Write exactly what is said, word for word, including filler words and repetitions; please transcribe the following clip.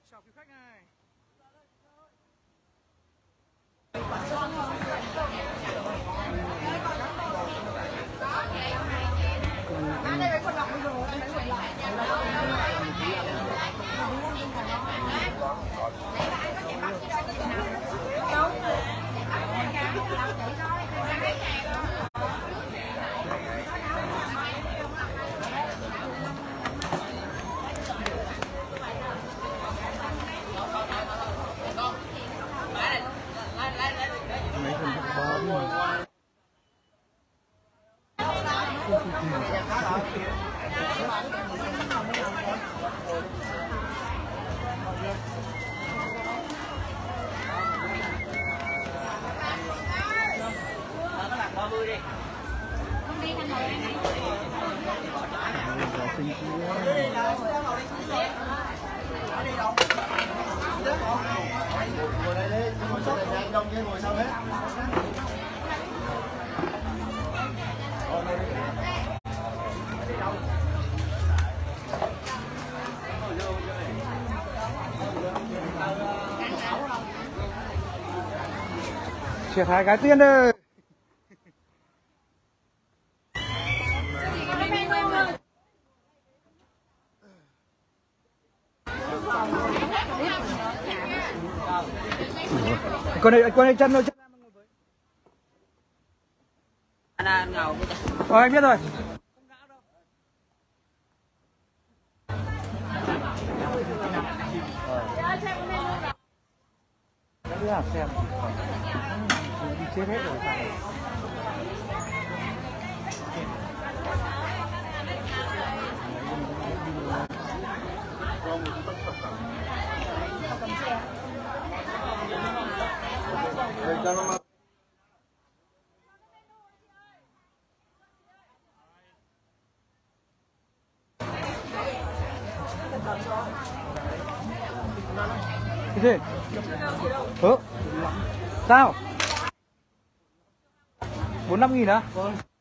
chào quý khách này. Triệt hai cái tiên đây. Con này con này chân thôi chân. Rồi anh biết rồi. Cứ làm xem. Đi chết hết rồi. Cái gì? Ừ. Sao? bốn năm nghìn hả? Vâng.